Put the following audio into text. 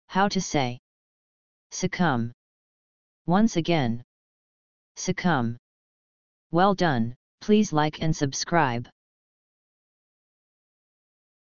How to say succumb. Once again. Succumb. Well done, please like and subscribe.